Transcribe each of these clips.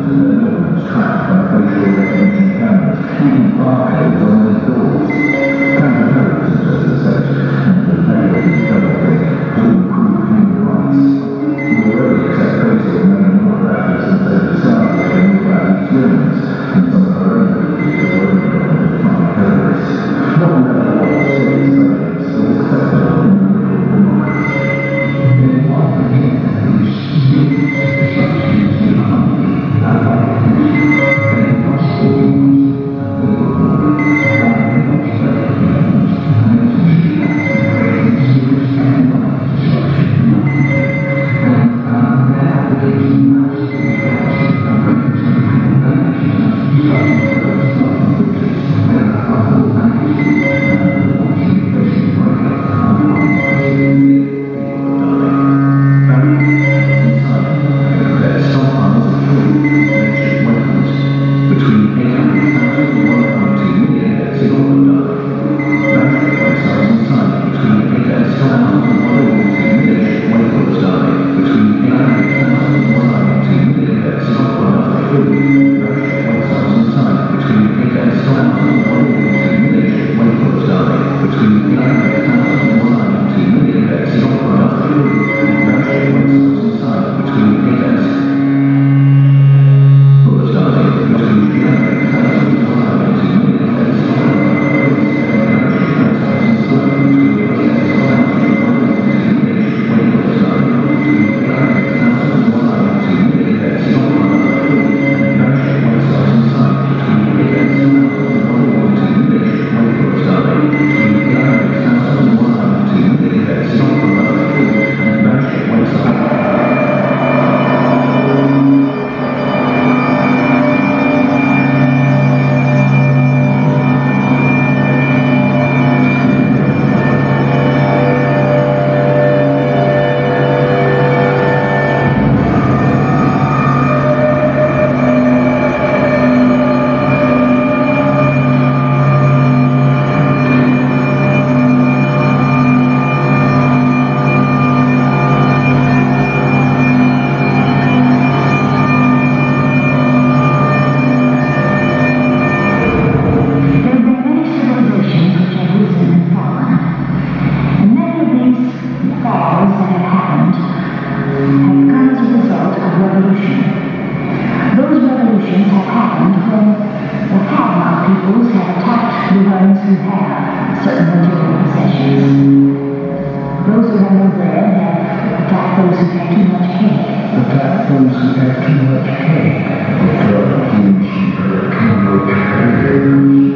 tracked by facial recognition cameras, even barcodes on their doors. Counter-terrorism research and the failure to developing to improve human rights. We already accept Facebook many more efforts since they decided to remove our humans and some of our own countries have already gone to find terrorists. Not another one of cities is still acceptable in the liberal democracy. In one Peoples have attacked the ones who have certain material possessions. Those who have no bread have attacked those who have too much cake. Attack those who have too much cake. Attack those who have too much cake.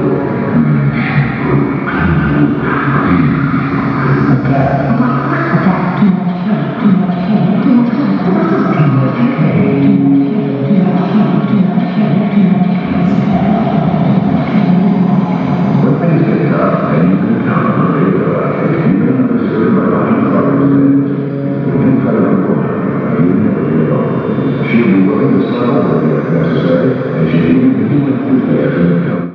Attack too much cake, too much cake, too much cake, too much cake, too much cake, too much cake, too much cake, too much cake, too much cake. When things get tough and you can count on the radio, you can understand my mind progress. You can try to report her. You never give up. She'll be willing to start over if necessary, and she'll even do it quickly after the